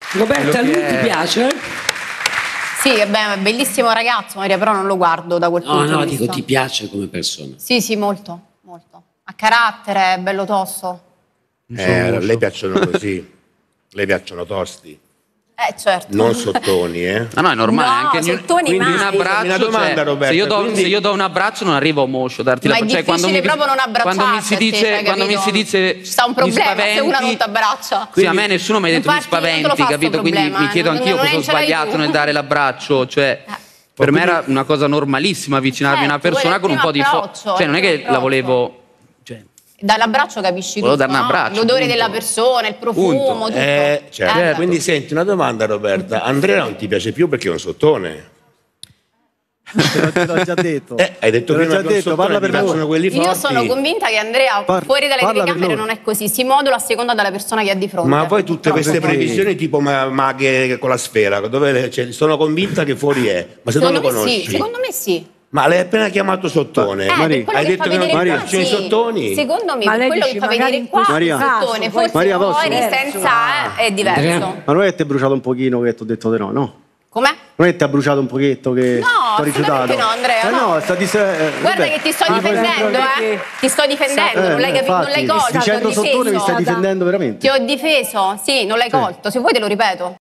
Roberta, lui ti piace? Sì, è bellissimo ragazzo, Maria, però non lo guardo da quel punto di vista. No, dico, ti piace come persona? Sì, sì, molto, molto. Ha carattere, è bello tosto. A lei piacciono così, le piacciono tosti. Certo. Non sottoni, No, è normale. No, anche sottoni quindi mai. un abbraccio, Una domanda, Roberta, se io do un abbraccio non arrivo a moscio darti Ma la è difficile proprio non abbracciarsi. quando mi si dice ci sta un problema se una non ti abbraccia. Sì, a me nessuno mi ha detto mi spaventi, capito? Quindi mi chiedo anch'io cosa ho sbagliato nel dare l'abbraccio, cioè per me era una cosa normalissima avvicinarmi a una persona con un po' di cioè non è che la volevo. Dall'abbraccio capisci tutto, l'odore della persona, il profumo, tutto. Certo. Quindi senti, una domanda, Roberta. Andrea non ti piace più perché è un sottone? Te l'ho già detto. Hai detto prima che parla per piacciono quelli forti. Io sono convinta che Andrea fuori dalle telecamere non è così, si modula a seconda della persona che ha di fronte. Ma poi tutte queste previsioni tipo maghe con la sfera, dove sono convinta che fuori è, ma se non lo conosci? Sì, secondo me sì. Ma l'hai appena chiamato sottone. Hai detto che non ti piacciono i sottoni? Secondo me, quello che fa vedere qua il sottone, forse fuori senza è diverso. Ma non è che ti è bruciato un pochino che ti ho detto di no, no? Com'è? Non è che ti ha bruciato un pochetto che ti ho rifiutato? No, Andrea, no. Guarda che ti sto difendendo, Ti sto difendendo, non l'hai capito, non l'hai colto. Dicendo sottone mi stai difendendo veramente? Ti ho difeso, sì, non l'hai colto. Se vuoi te lo ripeto.